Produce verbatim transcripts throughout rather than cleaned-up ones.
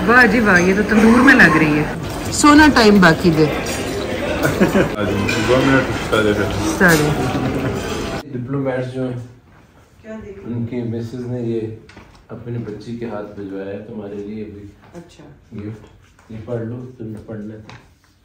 वाह जी वाह, ये तो तंदूर में लग रही है। सोना टाइम बाकी दे सारे डिप्लोमेट्स जो हैं उनकी मिसेस ने ये अपने बच्ची के हाथ भिजवाया है तुम्हारे लिए भी। अच्छा गिफ्ट, ये पढ़ लो, तुमने पढ़ना था।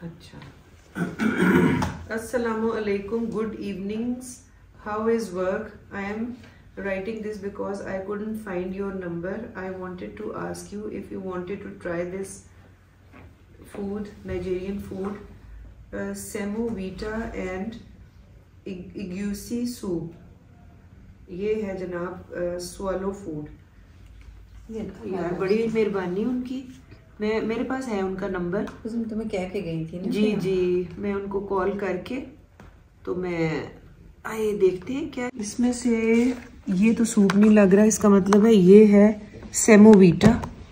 अच्छा। अस्सलामु अलैकुम, good evenings, how is work? I am writing this because I couldn't find your number. I wanted to ask you if you wanted to try this food, Nigerian food, uh, semovita and egusi soup. ये है जनाब swallow food। ये यार बड़ी मेहरबानी उनकी। मैं मेरे पास है उनका नंबर, उसमें तुम्हें कह के गई थी ना। जी जी, मैं उनको कॉल करके तो मैं आइए देखते हैं क्या इसमें से। ये तो सूप नहीं लग रहा, इसका मतलब है ये है सेमोवीटा,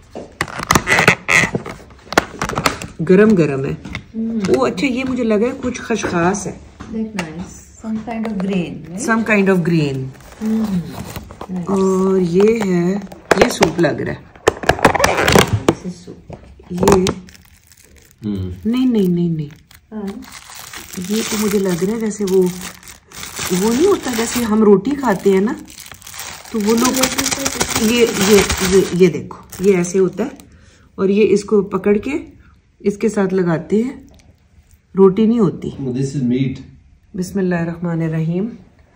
गरम गरम है। ओ अच्छा, ये मुझे लगा है कुछ खशखास है। some kind of grain, right? some kind of grain। nice। और ये है, ये सूप लग रहा है। This is soup। ये नहीं नहीं नहीं नहीं हाँ। ये तो मुझे लग रहा है जैसे वो वो नहीं होता जैसे हम रोटी खाते हैं ना, तो वो लोग ये ये ये ये देखो, ये ऐसे होता है और ये इसको पकड़ के इसके साथ लगाते हैं, रोटी नहीं होती। This is meat. बिस्मिल्लाहिर्रहमानिर्रहीम।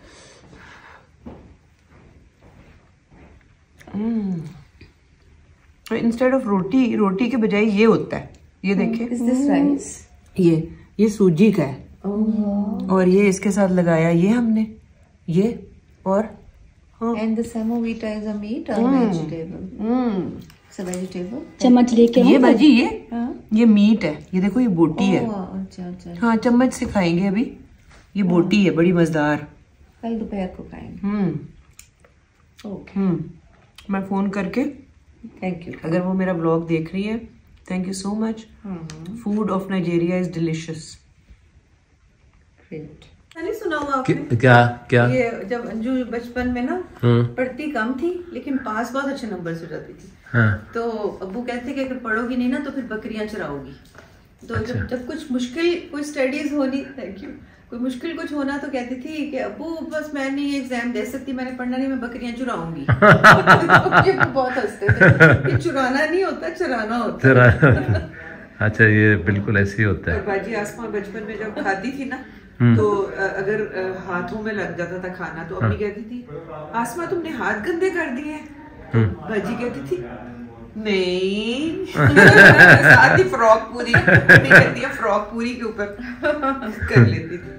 इंस्टेड ऑफ रोटी, रोटी के बजाय ये होता है। ये देखें, Is this rice? ये ये सूजी का है। Oh। और ये इसके साथ लगाया ये हमने, ये और हाँ। And the semovita is a meat or vegetable? Hmm, It's a vegetable। चम्मच लेके ये बाजी ये हाँ। ये मीट है। ये देखो, ये बोटी है। Oh, अच्छा अच्छा। हाँ, चम्मच से खाएंगे अभी। ये बोटी है, बड़ी मजेदार। कल दोपहर को खाएंगे। हम्म ओके, हम्म मैं फोन करके, थैंक यू। अगर वो मेरा ब्लॉग देख रही है, thank you so much. Food of Nigeria is delicious. Great. नहीं सुना हुआ आपने? क्या क्या? ये जब अंजू बचपन में ना पढ़ती कम थी लेकिन पास बहुत अच्छे नंबर से जाती थी। हाँ। तो अब्बू कहते कि अगर पढ़ोगी नहीं ना तो फिर बकरियां चराओगी। तो अच्छा। जब जब कुछ मुश्किल कोई स्टडीज होनी, थैंक यू, कोई मुश्किल कुछ होना तो कहती थी कि अब्बू बस मैं नहीं एग्जाम दे सकती, मैंने पढ़ना नहीं, मैं बकरियां चुराऊंगी। तो बहुत हंसते थे। चुराना नहीं होता, चराना होता है। अच्छा, ये बिल्कुल ऐसे ही होता और है। बाजी आसमा बचपन में जब खाती थी ना, तो अगर हाथों में लग जाता था खाना तो अम्मी कहती थी, आसमा तुमने हाथ गंदे कर दिए हैं। बाजी कहती थी नहीं। साथ ही फ्रॉक पूरी कहती है, फ्रॉक पूरी के ऊपर कर लेती थी।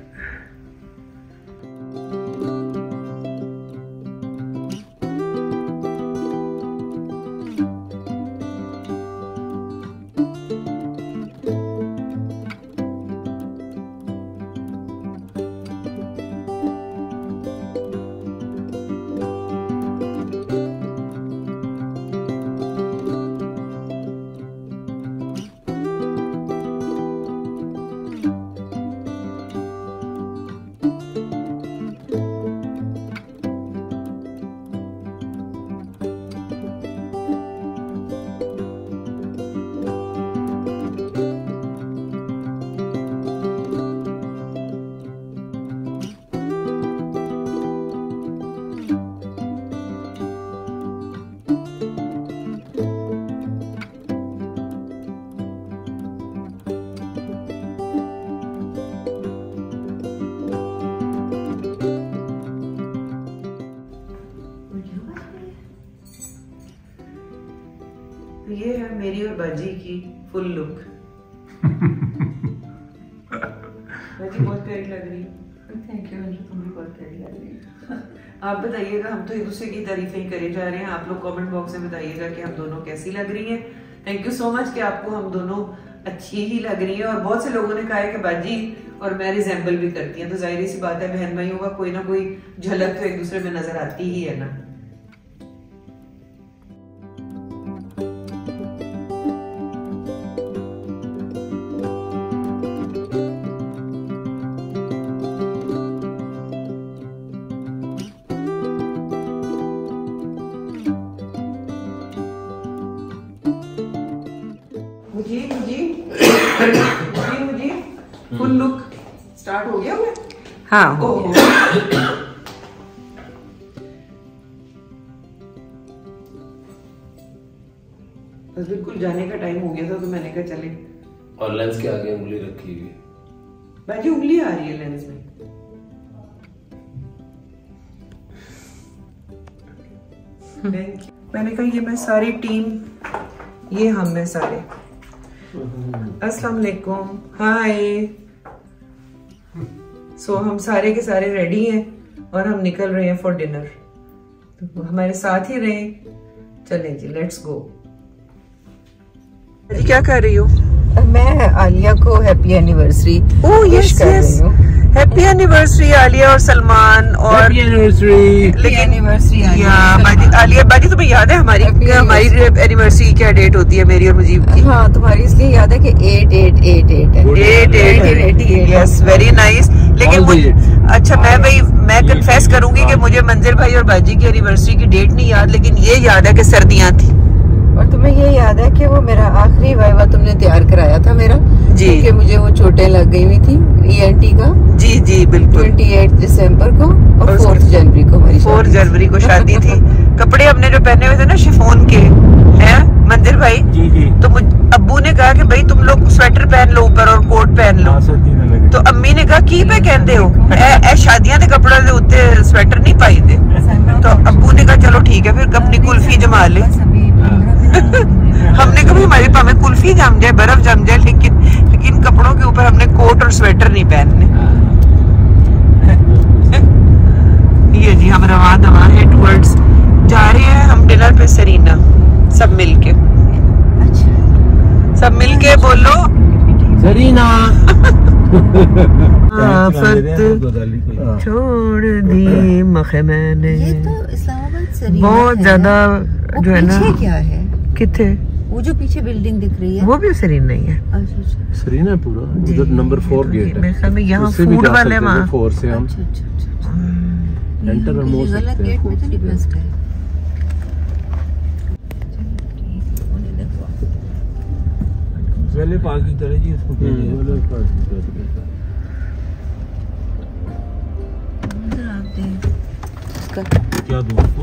ये है मेरी और बाजी की फुल लुक। बाजी बहुत प्यारी लग रही है। थैंक यू, तुम भी बहुत प्यारी लग रही है। आप बताइएगा, हम तो एक दूसरे की तारीफें ही करे जा रहे हैं। आप लोग कमेंट बॉक्स में बताइएगा कि हम दोनों कैसी लग रही हैं। थैंक यू सो मच कि आपको हम दोनों अच्छी ही लग रही है। और बहुत से लोगों ने कहा है कि बाजी और मैं रिजेंबल भी करती हैं, तो जाहिर सी बात है बहन भाइयों का कोई ना कोई झलक तो एक दूसरे में नजर आती ही है ना। जी मुझे फुल लुक स्टार्ट हो गया हुआ? हाँ हो गया। बस बिल्कुल जाने का टाइम हो गया था तो मैंने कहा चले। और लेंस के आगे उंगली रखी हुई। बाजी उंगली आ रही है लेंस में। मैंने कहा ये मैं सारी टीम, ये हम है सारे। अस्सलाम वालेकुम, हाय। सो हम सारे के सारे रेडी हैं और हम निकल रहे हैं फॉर डिनर। तो हमारे साथ ही रहे। चलें जी, लेट्स गो। जी क्या कर रही हो? मैं आलिया को happy anniversary oh yes yes, happy anniversary Alia और सलमान। और हैप्पी एनिवर्सरी। लेकिन एनिवर्सरी या बाजी, आलिया बाजी तुम्हें याद है हमारी हमारी एनिवर्सरी क्या डेट होती है मेरी और मुजीब की? हाँ तुम्हारी इसलिए याद है कि eight eight eight eight eight eight eight yes, very nice. लेकिन मुझे अच्छा, मैं भाई मैं कन्फेस करूंगी कि मुझे मंजिल भाई और बाजी की एनिवर्सरी की डेट नहीं याद, लेकिन ये याद है कि सर्दियां थी। और तुम्हें ये याद है कि वो मेरा आखिरी वाइवा तुमने तैयार कराया था मेरा जी, क्योंकि मुझे वो चोटें लग गई हुई थी ईएनटी का। जी जी बिल्कुल। अट्ठाईस दिसंबर को और चौथा जनवरी को हमारी चार जनवरी को शादी थी। कपड़े हमने जो पहने हुए थे ना शिफॉन के, हैं मंदिर भाई जी जी। तो अब्बू ने कहा कि भाई तुम लोग स्वेटर पहन लो ऊपर और कोट पहन लो। तो अम्मी ने कहा की पे कहते हो ए, ए शादियां के कपड़े दे उत्ते स्वेटर नहीं पाई दे। तो अब्बू ने कहा चलो ठीक है फिर अपनी कुल्फी जमा ले। हमने कभी हमारी पावे कुल्फी जम जाए, बर्फ जम जाए, लेकिन लेकिन कपड़ों के ऊपर हमने कोट और स्वेटर नहीं पहनने। ये जी हम रवा दवा है टुवर्ड्स, जा रहे हैं हम डिनर पे सरीना, सब मिलके। सब मिलके बोलो सरीना। आफत छोड़ दी मखे मैंने। ये तो इस्लामाबाद सरीना बहुत है। ज्यादा जो है ना। पीछे क्या है? किथे? वो जो पीछे बिल्डिंग दिख रही है वो भी सरीना ही है। अच्छा अच्छा सरीना पूरा उधर नंबर फोर गेट है। मेरे ख्याल में यहाँ उससे भी फूड जा वाले सकते हैं, वहाँ फोर से हम अच्छा अच्छा अच्छा एंटर हम हो गलत सकते गेट में तो नहीं हैं। फंस गए। पहले पार्क की तरह जी इसको क्या दूँ उसको?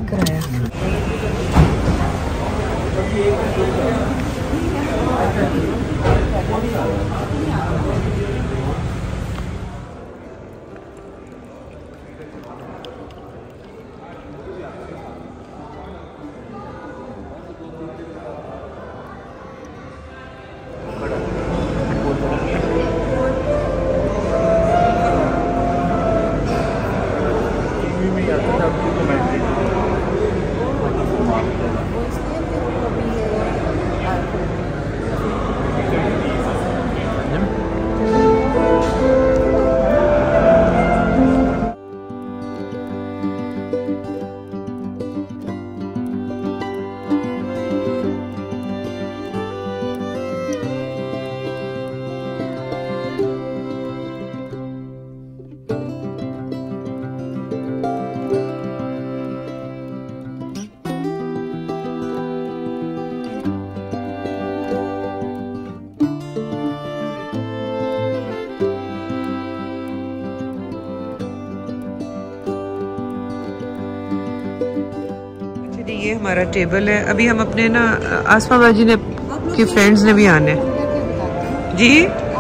ये हमारा टेबल है। अभी हम अपने ना आसमा बाजी ने के फ्रेंड्स ने भी आने जी।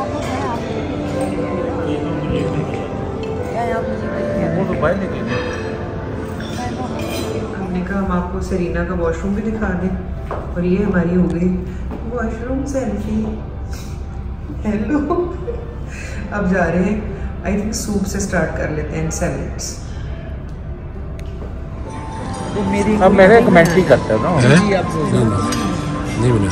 हमने कहा हम आपको सरीना का वॉशरूम भी दिखा दें और ये हमारी हो गई वॉशरूम सेल्फी। हेलो अब जा रहे हैं आई थिंक सूप से स्टार्ट कर लेते हैं सैलेड्स। अब मैंने कमेंट्री करता हूँ ना। नहीं मिले।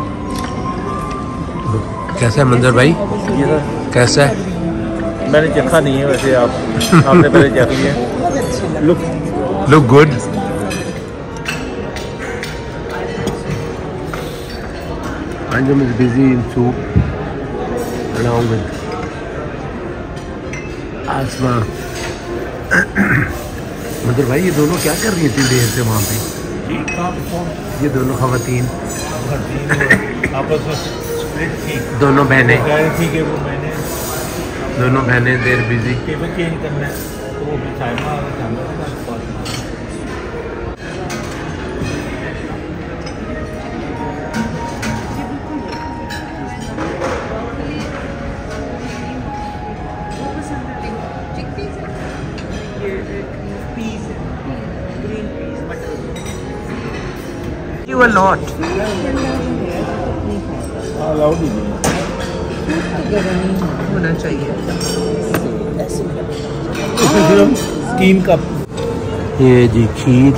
कैसा है मंजर भाई? कैसा है? मैंने चखा नहीं है वैसे, आप आपने पहले चख लिया। Look look good. Anjum is busy in soup along with Asma. मंदिर भाई ये दोनों क्या कर रही है इतनी देर से वहाँ पे? ये दोनों खवातीन आपस में दोनों बहनें ठीक है वो मैंने दोनों बहनें देर बिजी। टेबल चेंज करना है तो वो भी Saima You a lot. Allowed ही नहीं होना चाहिए। तीन कप। ये जी खीर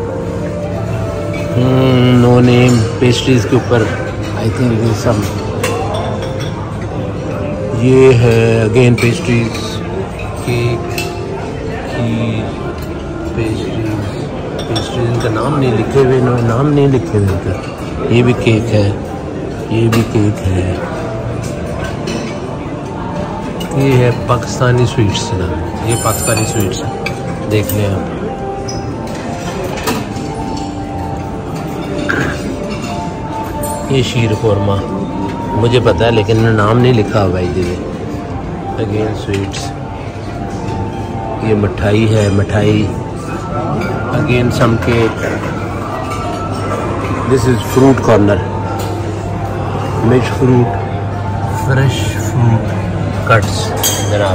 नो नेम पेस्ट्रीज के ऊपर आई थिंक सम ये है again pastries cake kheer pastries pastries इनका नाम नहीं लिखे हुए इन्होंने नाम नहीं लिखे हुए इनका। ये भी केक है ये भी केक है ये है पाकिस्तानी स्वीट्स ना ये पाकिस्तानी स्वीट्स है देख लें आप। ये शीर कोरमा मुझे पता है लेकिन नाम नहीं लिखा हुआ है। अगेन स्वीट्स ये मिठाई है मिठाई again some cake. This is fruit corner mix fruit fresh fruit cuts जनाब।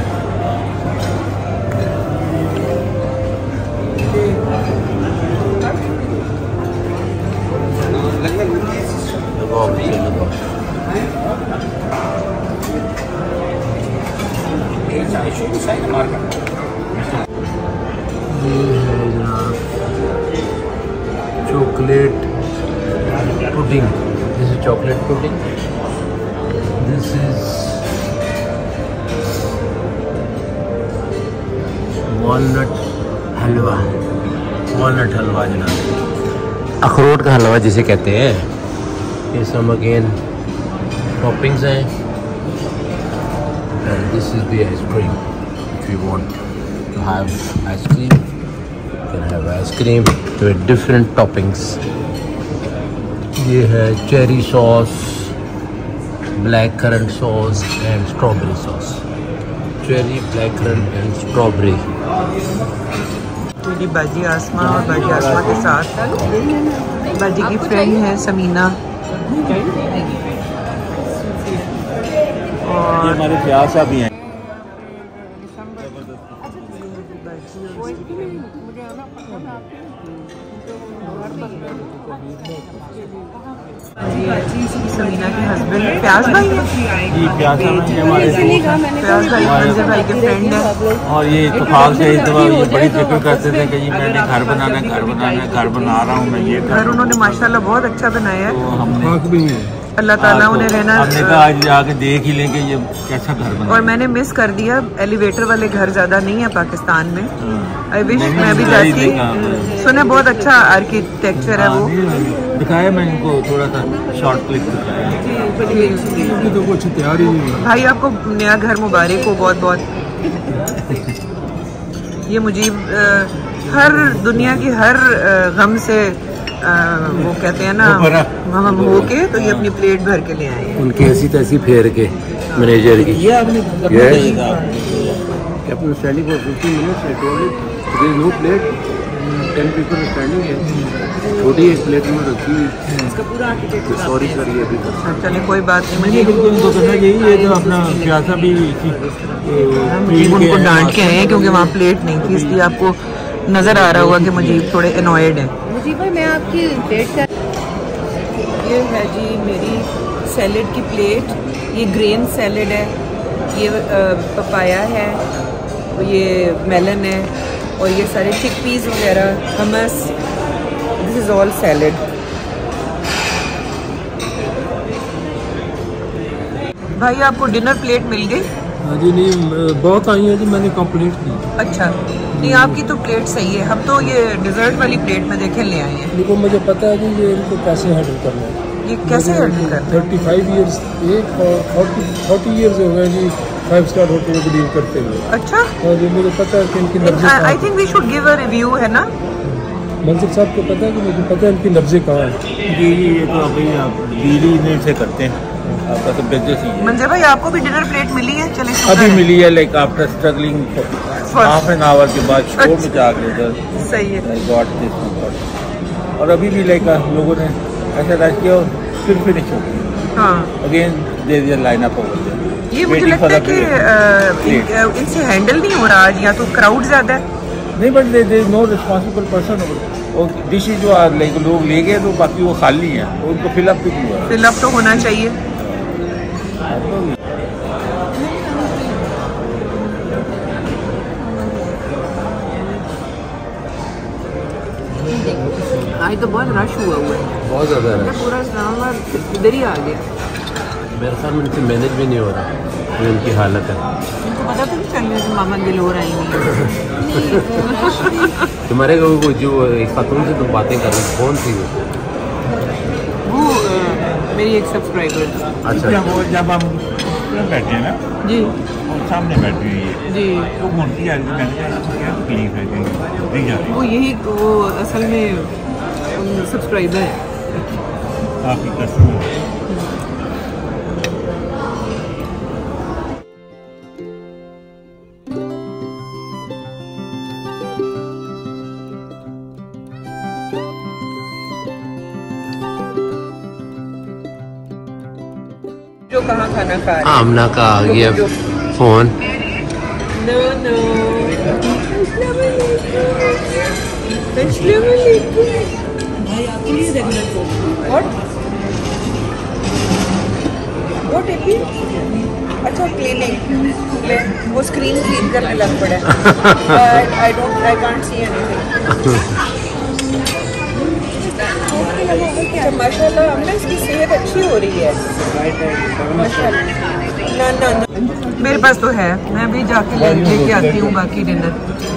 Chocolate pudding this is chocolate pudding this is walnut halwa walnut हलवा जनाब अखरोट का हलवा जिसे कहते हैं। ये सब अगेन टॉपिंग्स हैं and this is the ice cream if you want to have ice cream you can have ice cream with different toppings. ये है cherry sauce black currant sauce and strawberry sauce cherry black currant and strawberry. मेरी बाजी आसमा और बाजी आसमा के साथ बाजी की फ्रेंड है समीना और हमारे प्यासा भी हैं। समीना के हस्बैंड प्याज भाई है जी प्यासा में हमारे प्याज भाई मंजर भाई के फ्रेंड है। और ये इत्तेफाक से इस दफा ये बड़ी फिक्र करते थे कि जी मैंने घर बनाना घर बनाना घर बना रहा हूँ मैं ये घर उन्होंने माशाल्लाह बहुत अच्छा बनाया है। तो हमने भी अल्लाह ताला उन्हें रहना हमने कहा आज जाके देख ही लेंगे ये कैसा घर बना। और मैंने मिस कर दिया एलिवेटर वाले घर ज्यादा नहीं है पाकिस्तान में। आई विश मैं भी जाती सुने बहुत अच्छा आर्किटेक्चर है वो दिखाया मैं इनको थोड़ा सा शॉर्ट क्लिप दिखाया तो कुछ तैयार ही नहीं। भाई आपको नया घर मुबारक हो बहुत बहुत। ये मुझे हर दुनिया की हर गम से आ, वो कहते हैं ना हम हो के तो ये अपनी प्लेट भर के ले आए उनकी ऐसी तैसी फेर के मैनेजर की ये आपने अपने standing for fifty minutes I told it there is no plate ten people standing है छोटी एक प्लेट में रखी हुई इसका पूरा आर्किटेक्चर सॉरी सर ये भी चले कोई बात नहीं। मुझे बिल्कुल इनको करना यही है जो अपना प्यासा भी मुझे उनको डांट के आए हैं क्योंकि वहाँ प्लेट नहीं थी इसलिए आपको नजर आ रहा होगा कि मुझे थोड़े एनॉयड है। मुझे भाई मैं आपकी प्लेट का ये है जी मेरी सैलेड की प्लेट। ये ग्रेन सैलेड है ये पपाया है ये मेलन है और ये सारे चिकपीस वगैरह hummus this is all salad. भाई आपको डिनर प्लेट मिल गई? हाँ जी नहीं बहुत आई है जी मैंने कंप्लीट की। अच्छा नहीं आपकी तो प्लेट सही है। हम तो ये डिजर्ट वाली प्लेट में देखे ले आए हैं। देखो मुझे पता है कि ये इनको कैसे हैंडल करना है। ये कैसे हैंडल करना है? थर्टी फाइव ईयर्स एक और फोर्टी फोर्टी ईयर्स हो गए जी फाइव स्टार होटल में डील करते हुए। अच्छा और ये मुझे पता है कि इनकी नब्ज़ें कहाँ I think we should give a review है ना। मंसिर साहब को पता है कि मुझे पता है इनकी नब्ज़ें कहाँ हैं। जी ये तो अभी आप डील ही से करते हैं आपका तो बिजनेस ही है। मंजर भाई आपको भी डिनर प्लेट मिली है? चले अभी मिली है, like after struggling half an hour के बाद शोर में जाके उधर सही है। I got this comfort. और अभी भी लाइक लोगों ने ऐसा रश किया और फिर फिनिश हो गई। हाँ again there is a line up over there. ये मुझे लगता है कि uh, इन, इनसे हैंडल नहीं हो रहा आज, या तो क्राउड ज्यादा है। नहीं but there is no responsible person. और डिशेज जो लाइक लोग ले गए तो बाकी वो खाली हैं, उनको फिलअप भी नहीं हुआ। फिलअप तो होना चाहिए। आज तो बहुत रश हुआ हुआ है, बहुत ज़्यादा है। पूरा इस्लामाबाद इधर ही आ गया। मेरे ख्याल में उनसे मैनेज भी नहीं हो रहा, ये उनकी हालत है। उनको पता तो नहीं चल रहा कि मामा गिलोर आई नहीं। तुम्हारे वो जो एक खातून से तुम बातें कर रही, कौन थी वो? वो uh, मेरी एक सब्सक्राइबर। अच्छा जब वो जब हम बैठे हैं ना जी और सामने बैठी हुई है जी, तो घूमती आ रही है। मैंने कहा क्या तकलीफ है कि दी जा रही वो यही वो असल में सब्सक्राइबर है आपकी कस्टमर। जो कहाँ खाना खा रहे हैं। आमना का आ गया फोन। नो नो अस्सलाम वालेकुम भाई, आपके लिए रेगुलर फोन। व्हाट व्हाट एपी? अच्छा क्लीनिंग, वो स्क्रीन क्लीन करने लग पड़े। I don't I can't see anything. माशाल्लाह हमने इसकी सेहत अच्छी हो रही है माशाल्लाह। ना ना ना मेरे पास तो है, मैं भी जाके ले लेके आती हूँ बाकी डिनर।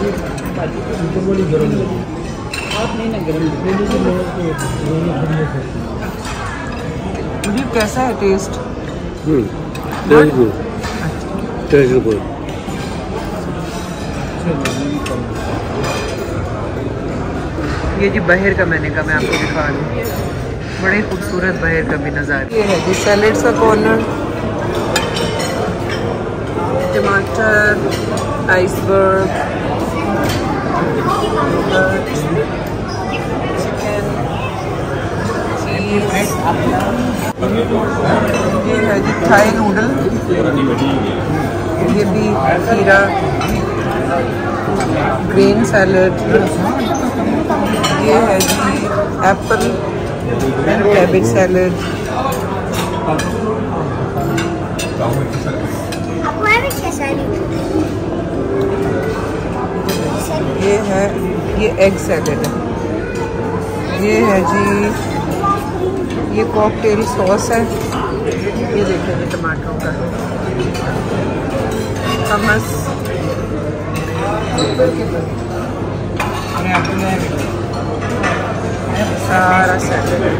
मुझे कैसा है टेस्ट? ये जी बाहर का मैंने कहा मैं आपको दिखा दूँ, बड़े खूबसूरत बाहर का भी नज़ारा। ये है जी सैलेड्स का कॉर्नर, टमाटर, आइसबर्ग, चिकन, चीज़। ये है जी थाई नूडल, ये भी खीरा, ग्रीन सैलड, ये है जी एप्पल एंड कैबेज सैलड। ये है ये एग सैलड है। ये है जी ये कॉकटेल सॉस है। ये देखें जी टमाटरों का हमस, सारा सैलड।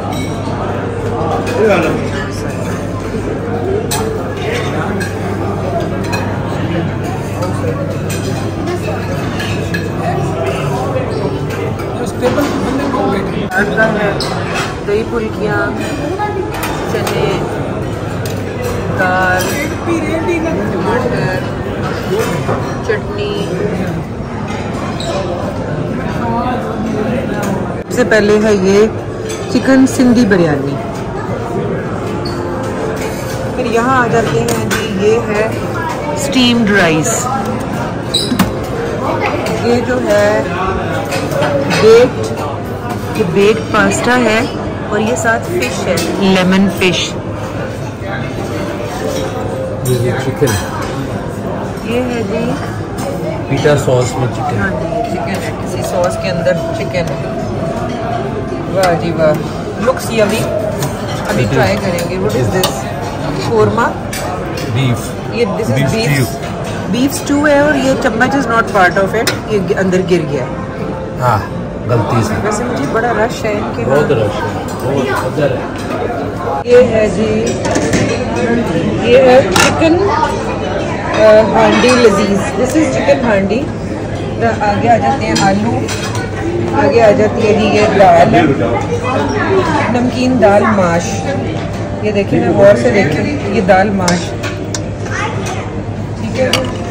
दही फुल्कियाँ, चने, दाल, टमाटर, चटनी। सबसे पहले है ये चिकन सिंधी बिरयानी, फिर यहाँ आ जाते हैं जी ये है स्टीम्ड राइस, ये जो है बेक्ड ये बेक्ड पास्ता है, और ये साथ फिश है, लेमन फिश। ये चिकन, ये है जी पीटा सॉस में चिकन। हाँ जी ये चिकन है, किसी सॉस के अंदर चिकन है। वाह जी वाह, लुक्स यमी। अभी ट्राई करेंगे। What is this? Korma beef, ये this is beef beef stew है, और ये चम्मच is not part of it, ये अंदर गिर गया। हाँ गलती से। वैसे मुझे बड़ा रश है इनके। बहुत रश है, बहुत उधर है। ये है जी ये है चिकन हांडी लजीज, दिस इज चिकन हांडी। आगे आ जाते हैं आलू, आगे आ जाती है जी ये दाल, नमकीन दाल माश, ये देखिए, मैं गौर से देखिए, ये दाल माश, ठीक है।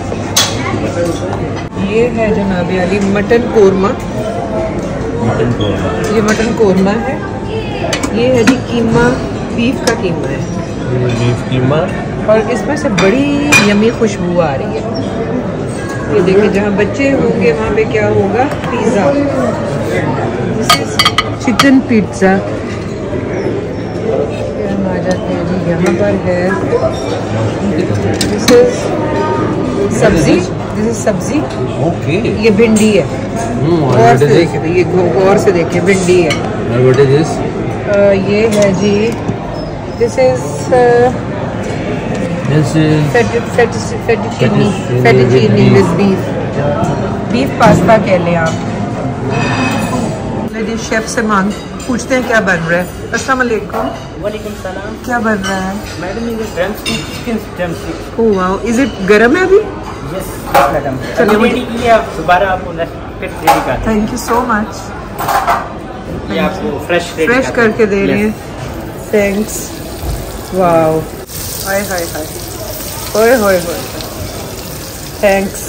ये है जनाब अली मटन कोरमा, मटन कोरमा, ये मटन कोरमा है। ये है जी कीमा, बीफ का कीमा है, बीफ कीमा, और इसमें से बड़ी यमी खुशबू आ रही है। ये देखिए, जहाँ बच्चे होंगे वहाँ पे क्या होगा, pizza, this is chicken pizza. हम आ जाते हैं जी, यहाँ पर है this is sabzi, this is sabzi, okay, ये भिंडी है। गौर से दिस देखिए, ये गौर से देखिए, भिंडी है। What is this? ये है जी, this is this is fettuccine, Fettuccine fettuccine with with beef, beef pasta कह लें आप। जी शेफ से मांग पूछते हैं क्या बन रहा है। अस्सलाम वालेकुम। वालेकुम सलाम। क्या बन रहा है? मैडम ये drumstick, chicken drumstick. Oh wow, is it गरम है अभी? Yes madam. चलिए, अभी रेडी किए आप, दोबारा आपको रेडी कर। Thank you so much. ये आपको फ्रेश फ्रेश करके दे रहे हैं, थैंक्स। वाओ, हाय हाय हाय, होए होए होए, थैंक्स।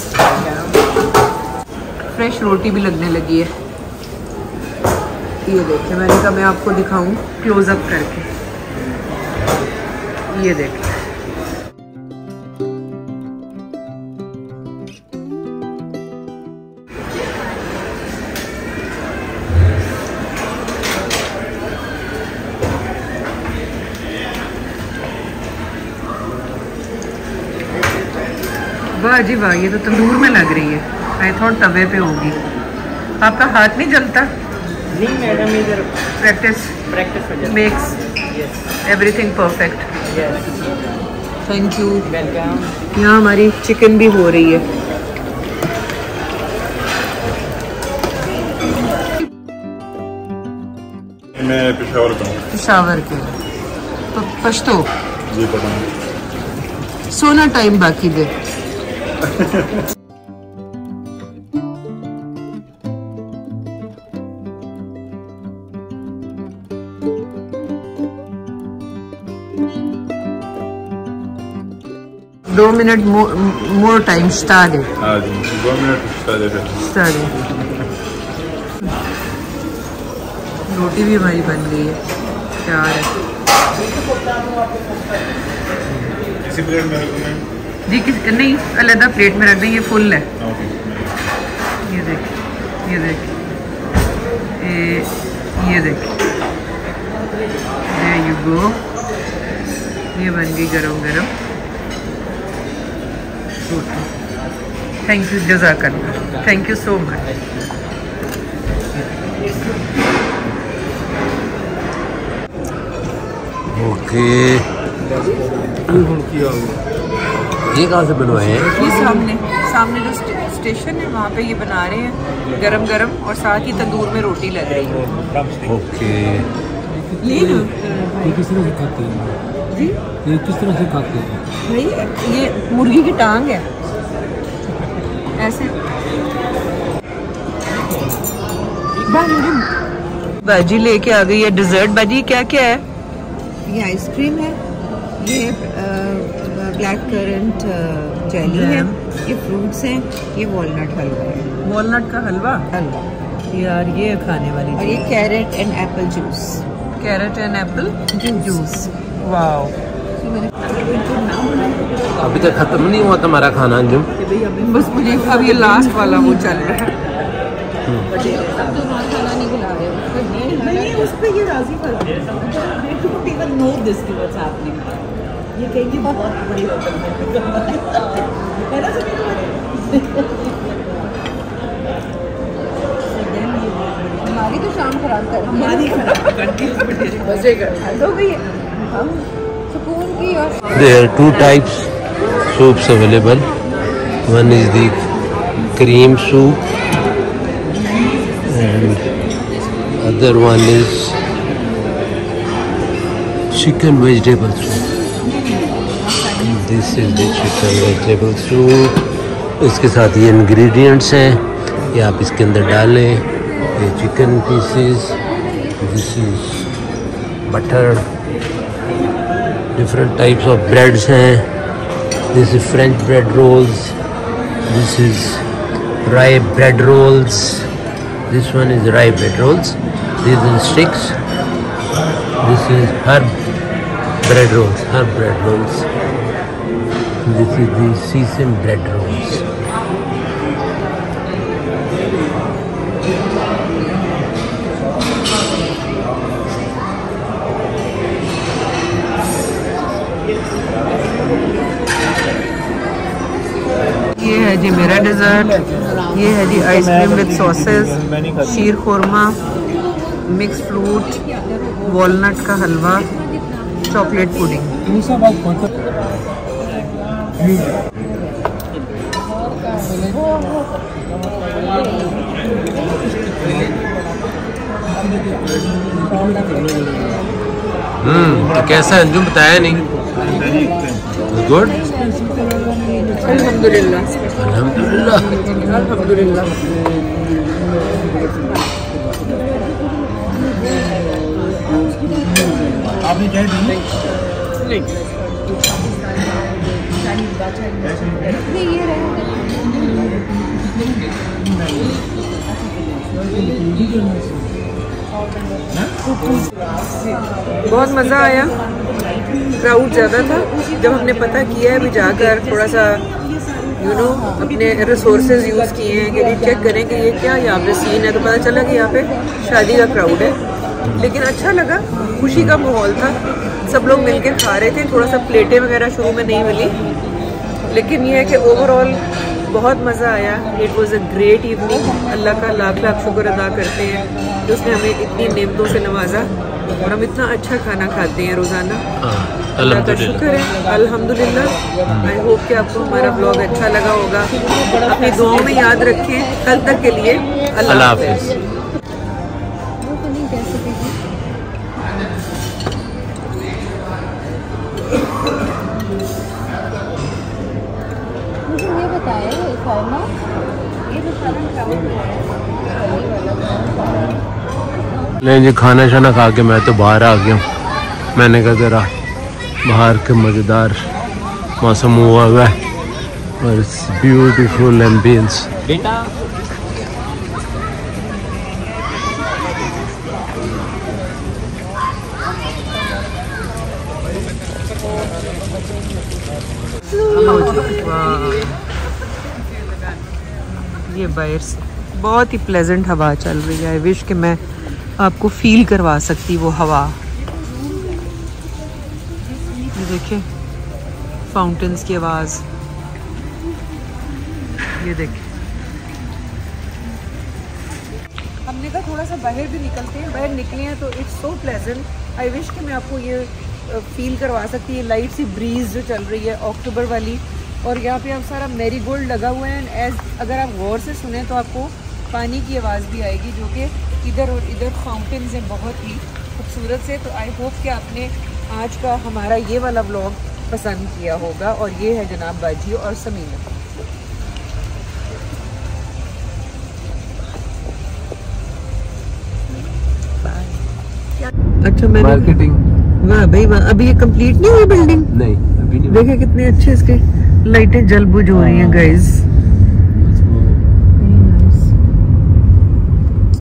फ्रेश रोटी भी लगने लगी है। ये देखिए, मैंने कहा मैं आपको दिखाऊं क्लोज अप करके। ये देखिए, वाह जी वाह, ये तो तंदूर में लग रही है। आई थॉट तवे पे होगी। आपका हाथ नहीं जलता? नहीं मैडम, इधर प्रैक्टिस प्रैक्टिस हो जाए। Makes yes everything perfect. Yes, thank you. Welcome. यहाँ हमारी चिकन भी हो रही है। मैं पेशावर का हूँ। पेशावर के तो पश्तो जी पता नहीं। सोना टाइम बाकी दे। दो मिनट मोर टाइम स्टार्ट है। हाँ जी, दो मिनट स्टार्ट है। स्टार्ट है। रोटी भी हमारी बन गई है, तैयार है इसी प्लेट में रखूँ मैं? जी। किस नहीं, अलग प्लेट में रख दें, ये फुल है। ओके। ये देखिए, ये देखिए, ये ये देखिए, there you go। ये बन गई गरम गरम रोटी। थैंक यू, जज़ाकल्लाह, thank you so much. Okay, ये कहाँ से बनवाए हैं? ये सामने सामने जो स्टे, स्टेशन है वहाँ पे ये बना रहे हैं गरम गरम, और साथ ही तंदूर में रोटी लग रही है। ओके, ये लो ये किस तरह से खाते हैं जी ये किस तरह से खाते हैं? भाई, ये मुर्गी की टांग है ऐसे। बाजी लेके आ गई है डिजर्ट। बाजी क्या क्या है? ये आइसक्रीम है, ये ब्लैक करंट जेली है, ये फ्रूट्स हैं, ये वॉलनट हलवा है। वॉलनट का हलवा हलवा यार, ये खाने वाली और ये carrot and apple juice. Carrot and apple juice. Wow, अभी तक खत्म नहीं हुआ तुम्हारा खाना अंजुम? बस मुझे अब ये लास्ट वाला वो चल रहा है। नहीं, उस पे ये राजी कर रहे ये कहेंगे बहुत बड़ी होटल है ना सभी हमारी तो शाम खराब कर हमारी खराब मजे कर हो गई है, हम सुकून की। और There are two types soups available. One is the cream soup and other one is chicken vegetable soup. This is the chicken vegetable soup. इसके साथ ये ingredients हैं, ये आप इसके अंदर डालें। ये chicken pieces, this is butter different types of breads हैं. This is French bread rolls. This is rye bread rolls. This one is rye bread rolls. This is sticks. This is herb bread rolls, herb bread rolls. This is the sesame bread rolls. ये है जी मेरा desert. ये है जी ice cream with sauces, Ksheer khurma, mix fruit, walnut का हलवा, chocolate pudding. हम्म तो कैसा है अंजुम बताया नहीं. गुड. अल्हम्दुलिल्लाह अल्हम्दुलिल्लाह. अल्हम्दुलिल्लाह. आपने चाय दी? बहुत मज़ा आया. क्राउड ज़्यादा था. जब हमने पता किया है अभी जाकर थोड़ा सा यू नो अपने रिसोर्सेज यूज़ किए हैं कि जी चेक करें कि ये क्या यहाँ पे सीन है, तो पता चला कि यहाँ पे शादी का क्राउड है. लेकिन अच्छा लगा, खुशी का माहौल था. सब लोग मिलकर खा रहे थे. थोड़ा सा प्लेटें वगैरह शुरू में नहीं मिली, लेकिन ये है कि ओवरऑल बहुत मज़ा आया. It was a great evening. अल्लाह का लाख लाख शुक्र अदा करते हैं कि उसने हमें इतनी नेमतों से नवाजा और हम इतना अच्छा खाना खाते हैं रोज़ाना. अल्लाह का शुक्र है. अल्हम्दुलिल्लाह. आई होप कि आपको हमारा ब्लॉग अच्छा लगा होगा. अपनी दुआओं में याद रखें. कल तक के लिए अल्लाह हाफ़िज़. नहीं जी, खाना शाना खा के मैं तो बाहर आ गया हूँ. मैंने कहा ज़रा बाहर के मज़ेदार मौसम हुआ हुआ है और ब्यूटीफुल एम्बियंस. ये बाहर से बहुत ही प्लेजेंट हवा चल रही है. आई विश कि मैं आपको फील करवा सकती वो हवा. ये देखिए फाउंटेन्स की आवाज़. ये देखिए हमने कहा थोड़ा सा बाहर भी निकलते हैं. बाहर निकले हैं तो it's so pleasant. I wish कि मैं आपको ये फील करवा सकती है. लाइट सी ब्रीज जो चल रही है अक्टूबर वाली, और यहाँ पे आप सारा मैरीगोल्ड लगा हुआ है. एज अगर आप गौर से सुने तो आपको पानी की आवाज़ भी आएगी, जो कि इधर और इधर फाउंटेन्स हैं बहुत ही खूबसूरत से. तो आई होप कि आपने आज का हमारा ये वाला व्लॉग पसंद किया होगा. और ये है जनाब बाजी और समीना. अच्छा मैंने मार्केटिंग. वाह भाई वाह. अभी ये कंप्लीट नहीं हुई बिल्डिंग. नहीं अभी नहीं. देखिए कितने अच्छे इसके लाइटें जल बुझ हो रही हैं गाइस.